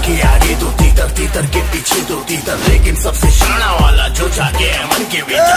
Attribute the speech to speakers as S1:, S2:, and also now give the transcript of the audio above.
S1: के आगे दो तीतर, तीतर के पीछे दो तीतर, लेकिन सबसे शाना वाला जो जाके है मन के भीतर।